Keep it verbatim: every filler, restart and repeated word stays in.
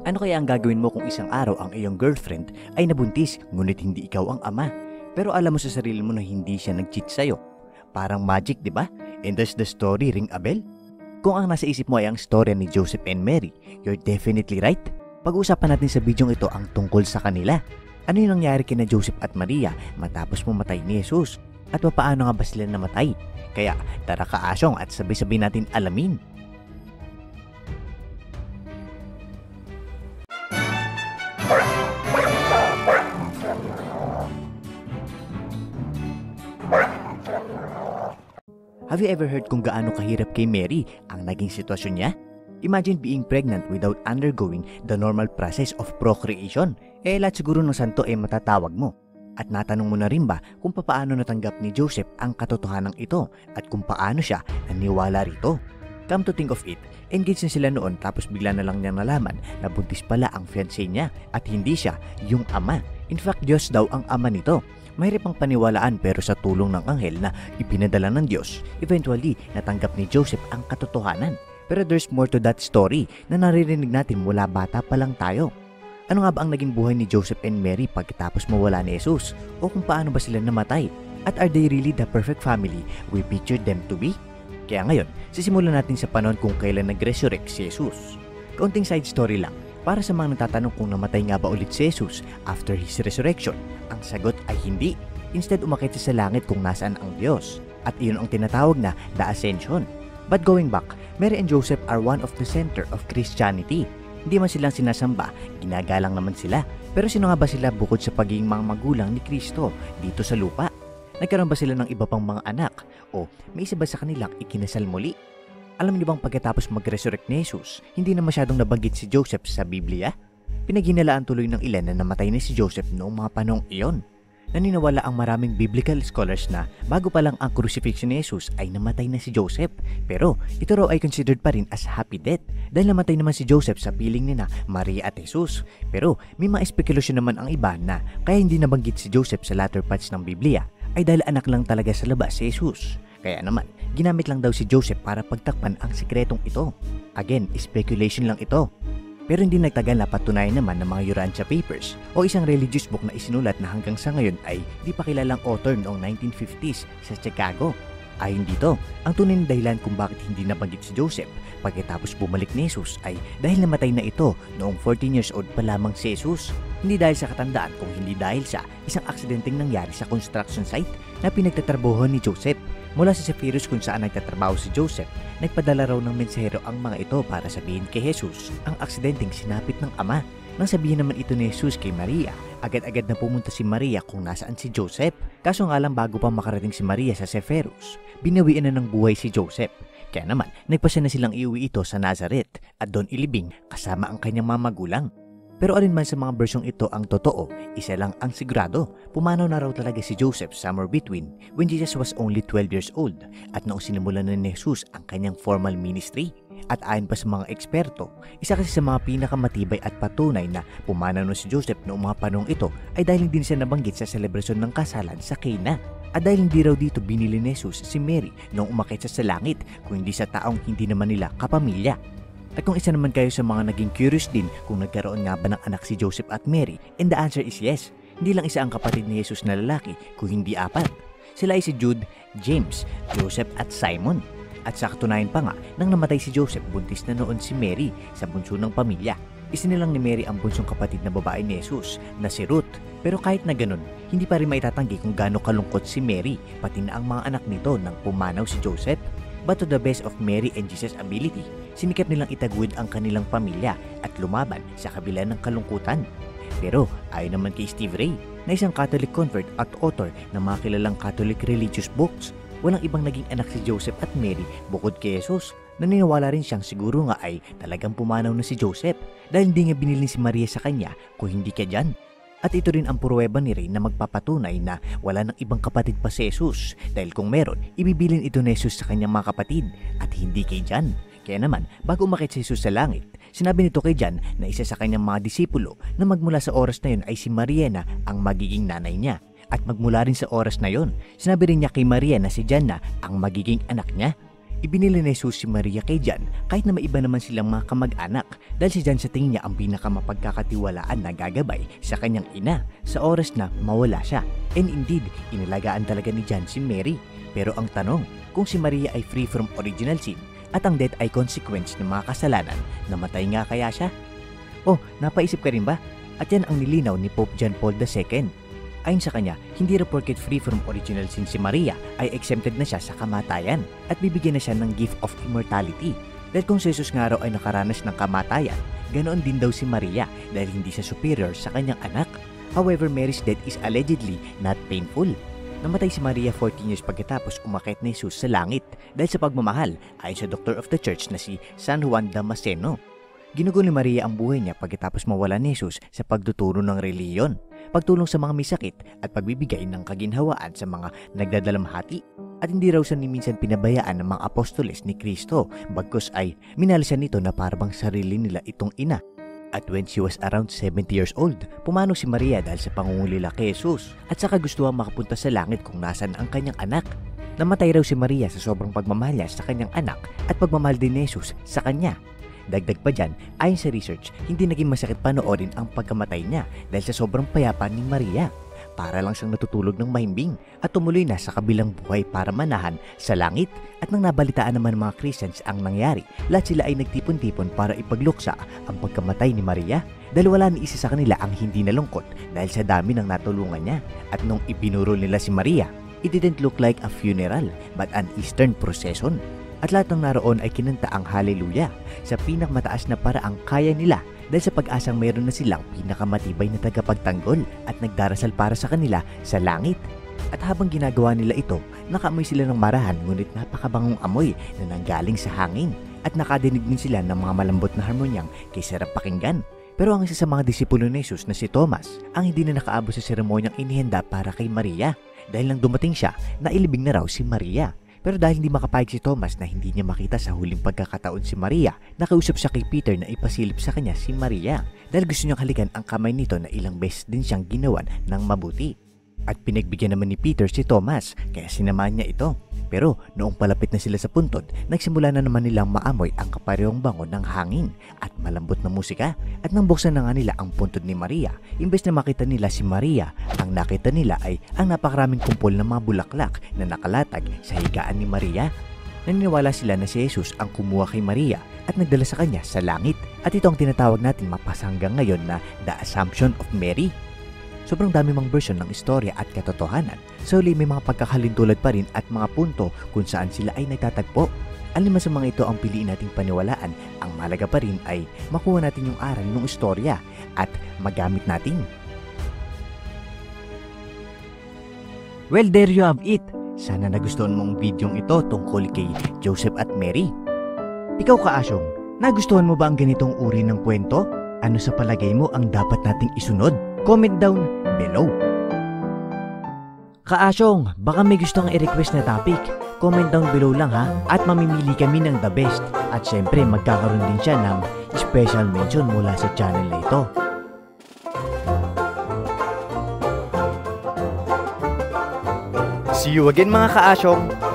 Ano kaya ang gagawin mo kung isang araw ang iyong girlfriend ay nabuntis ngunit hindi ikaw ang ama? Pero alam mo sa sarili mo na hindi siya nag-cheat sa'yo. Parang magic, di ba? And does the story ring a bell? Kung ang nasa isip mo ay ang storya ni Joseph and Mary, you're definitely right. Pag-uusapan natin sa bidyong ito ang tungkol sa kanila. Ano yung nangyari kina Joseph at Maria matapos mamatay ni Jesus? At paano nga ba sila namatay? Kaya tara kaasyong at sabay-sabay natin alamin. Have you ever heard kung gaano kahirap kay Mary ang naging sitwasyon niya? Imagine being pregnant without undergoing the normal process of procreation. Eh lahat siguro ng santo ay matatawag mo. At natanong mo na rin ba kung paano natanggap ni Joseph ang katotohanan ito at kung paano siya naniwala rito? Come to think of it, engaged na sila noon tapos bigla na lang niyang nalaman na buntis pala ang fiancé niya at hindi siya yung ama. In fact, Diyos daw ang ama nito. Mahirap ang paniwalaan pero sa tulong ng anghel na ipinadala ng Diyos, eventually natanggap ni Joseph ang katotohanan. Pero there's more to that story na naririnig natin mula bata pa lang tayo. Ano nga ba ang naging buhay ni Joseph and Mary pagkatapos mawala ni Jesus? O kung paano ba sila namatay? At are they really the perfect family we pictured them to be? Kaya ngayon, sisimulan natin sa panahon kung kailan nag-resurrect si Jesus. Kaunting side story lang. Para sa mga natatanong kung namatay nga ba ulit si Jesus after his resurrection, ang sagot ay hindi. Instead, umakyat siya sa langit kung nasaan ang Diyos. At iyon ang tinatawag na the Ascension. But going back, Mary and Joseph are one of the center of Christianity. Hindi man silang sinasamba, ginagalang naman sila. Pero sino nga ba sila bukod sa pagiging mga magulang ni Kristo dito sa lupa? Nagkaroon ba sila ng iba pang mga anak? O may isa ba sa kanilang ikinasal muli? Alam niyo bang pagkatapos mag-resurrect ni Jesus, hindi na masyadong nabanggit si Joseph sa Biblia? Pinaghinalaan tuloy ng ilan na namatay na si Joseph noong mga panahong iyon. Naniniwala ang maraming biblical scholars na bago pa lang ang crucifixion ni Jesus ay namatay na si Joseph. Pero ito raw ay considered pa rin as happy death dahil namatay naman si Joseph sa piling ni na Maria at Jesus. Pero may mga espekulasyon naman ang iba na kaya hindi nabanggit si Joseph sa latter parts ng Biblia ay dahil anak lang talaga sa labas si Jesus. Kaya naman, ginamit lang daw si Joseph para pagtakpan ang sikretong ito. Again, speculation lang ito. Pero hindi nagtagal na patunayan naman ng mga Urantia Papers o isang religious book na isinulat na hanggang sa ngayon ay di pa kilalang author noong nineteen fifties sa Chicago. Ayon dito, ang tunay na dahilan kung bakit hindi nabanggit si Joseph pagkatapos bumalik ni Jesus ay dahil namatay na ito noong fourteen years old pa lamang si Jesus. Hindi dahil sa katandaan kung hindi dahil sa isang aksidenteng nangyari sa construction site na pinagtatrabahuhan ni Joseph. Mula sa Sepphoris kung saan nagtatrabaho si Joseph, nagpadala raw ng mensahero ang mga ito para sabihin kay Jesus ang aksidenteng sinapit ng ama. Nang sabihin naman ito ni Jesus kay Maria, agad-agad na pumunta si Maria kung nasaan si Joseph. Kaso nga lang bago pa makarating si Maria sa Sepphoris, binawian na ng buhay si Joseph. Kaya naman, nagpasya na silang iuwi ito sa Nazareth at doon ilibing kasama ang kanyang mga magulang. Pero alin man sa mga bersyong ito ang totoo, isa lang ang sigurado. Pumanaw na raw talaga si Joseph somewhere between when Jesus was only twelve years old at noong sinimulan na ni Jesus ang kanyang formal ministry. At ayon pa sa mga eksperto, isa kasi sa mga pinakamatibay at patunay na pumanaw na si Joseph noong mga panahong ito ay dahil hindi siya nabanggit sa selebrasyon ng kasalan sa Cana. At dahil hindi raw dito binili ni Jesus si Mary noong umakyat siya sa langit kung hindi sa taong hindi naman nila kapamilya. At kung isa naman kayo sa mga naging curious din kung nagkaroon nga ba ng anak si Joseph at Mary, and the answer is yes. Hindi lang isa ang kapatid ni Jesus na lalaki, kung hindi apat. Sila ay si Jude, James, Joseph at Simon. At sa katunayan pa nga, nang namatay si Joseph, buntis na noon si Mary sa bunso ng pamilya. Isinilang ni Mary ang bunsong kapatid na babae ni Jesus na si Ruth. Pero kahit na ganun, hindi pa rin maitatanggi kung gaano kalungkot si Mary, pati na ang mga anak nito nang pumanaw si Joseph. But to the best of Mary and Jesus' ability, sinikap nilang itaguyod ang kanilang pamilya at lumaban sa kabila ng kalungkutan. Pero ayon naman kay Steve Ray, na isang Catholic convert at author ng mga kilalang Catholic religious books, walang ibang naging anak si Joseph at Mary bukod kay Jesus. Naniniwala rin siyang siguro nga ay talagang pumanaw na si Joseph dahil hindi nga binili si Maria sa kanya kung hindi ka dyan. At ito rin ang pruweba ni Ray na magpapatunay na wala ng ibang kapatid pa si Jesus dahil kung meron, ibibilin ito ni Jesus sa kanyang mga kapatid at hindi kay John. Kaya naman, bago umakyat si Jesus sa langit, sinabi nito kay John na isa sa kanyang mga disipulo na magmula sa oras na yun ay si Maria na ang magiging nanay niya. At magmula rin sa oras na yon, sinabi rin niya kay Maria na si John na ang magiging anak niya. Ibinili ni Jesus si Maria kay John kahit na maiba naman silang mga kamag-anak dahil si John sa tingin niya ang pinakamapagkakatiwalaan na gagabay sa kanyang ina sa oras na mawala siya. And indeed, inalagaan talaga ni John si Mary. Pero ang tanong, kung si Maria ay free from original sin at ang death ay consequence ng mga kasalanan, namatay nga kaya siya? Oh, napaisip ka rin ba? At yan ang nilinaw ni Pope John Paul the Second. Ayon sa kanya, hindi raw porket free from original sin si Maria ay exempted na siya sa kamatayan at bibigyan na siya ng gift of immortality. Dahil kung si Jesus nga raw ay nakaranas ng kamatayan, ganoon din daw si Maria dahil hindi siya superior sa kanyang anak. However, Mary's death is allegedly not painful. Namatay si Maria fourteen years pagkatapos umakyat ni Jesus sa langit dahil sa pagmamahal ayon sa Doctor of the Church na si San Juan Damasceno. Ginugo ni Maria ang buhay niya pagkatapos mawala ni Jesus sa pagtuturo ng reliyon, pagtulong sa mga may sakit at pagbibigay ng kaginhawaan sa mga nagdadalamhati. At hindi raw siya ni minsan pinabayaan ng mga apostoles ni Kristo, bagkus ay minahal siya nito na parang sarili nila itong ina. At when she was around seventy years old, pumanaw si Maria dahil sa pangungulila kay Jesus at saka gusto ang makapunta sa langit kung nasan ang kanyang anak. Namatay raw si Maria sa sobrang pagmamahal niya sa kanyang anak at pagmamahal din ni Jesus sa kanya. Dagdag pa dyan, ayon sa research, hindi naging masakit panoorin ang pagkamatay niya dahil sa sobrang payapa ni Maria. Para lang siyang natutulog ng mahimbing at tumuloy na sa kabilang buhay para manahan sa langit. At nang nabalitaan naman ng mga Christians ang nangyari, lahat sila ay nagtipon-tipon para ipagluksa ang pagkamatay ni Maria dahil wala ni isa sa kanila ang hindi nalungkot dahil sa dami ng natulungan niya. At nung ibinurol nila si Maria, it didn't look like a funeral but an Eastern procession. At lahat ng naroon ay kinanta ang hallelujah sa pinakmataas na paraang kaya nila dahil sa pag-asang mayroon na silang pinakamatibay na tagapagtanggol at nagdarasal para sa kanila sa langit. At habang ginagawa nila ito, nakaamoy sila ng marahan ngunit napakabangong amoy na nanggaling sa hangin at nakadinig din sila ng mga malambot na harmonyang kay sarap pakinggan. Pero ang isa sa mga disipulo ni Jesus na si Thomas ang hindi na nakaabot sa seremonyang inihanda para kay Maria dahil nang dumating siya, nailibing na raw si Maria. Pero dahil hindi makapayag si Thomas na hindi niya makita sa huling pagkakataon si Maria, nakiusap siya kay Peter na ipasilip sa kanya si Maria dahil gusto niyang halikan ang kamay nito na ilang beses din siyang ginawan ng mabuti. At pinagbigyan naman ni Peter si Thomas kaya sinamahan niya ito. Pero noong palapit na sila sa puntod, nagsimula na naman nilang maamoy ang kaparehong bango ng hangin at malambot na musika. At nang buksan na nga nila ang puntod ni Maria, imbes na makita nila si Maria, ang nakita nila ay ang napakaraming kumpol ng mga bulaklak na nakalatag sa higaan ni Maria. Naniniwala sila na si Jesus ang kumuha kay Maria at nagdala sa kanya sa langit. At ito ang tinatawag natin mapasa hanggang ngayon na The Assumption of Mary. Sobrang dami mang version ng istorya at katotohanan. So may mga pagkakalintulad pa rin at mga punto kung saan sila ay nagtatagpo. Alin man sa mga ito ang piliin nating paniwalaan, ang mahalaga pa rin ay makuha natin yung aral ng istorya at magamit natin. Well, there you have it. Sana nagustuhan mong videong ito tungkol kay Joseph at Mary. Ikaw Kaasyong, nagustuhan mo ba ang ganitong uri ng kwento? Ano sa palagay mo ang dapat nating isunod? Comment down below. Kaasyong, baka may gusto kang i-request na topic. Comment down below lang ha, at mamimili kami ng the best. At syempre magkakaroon din siya ng special mention mula sa channel na ito. See you again mga Kaasyong!